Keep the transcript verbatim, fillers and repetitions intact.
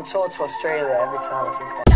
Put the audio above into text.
tour to Australia every time I think about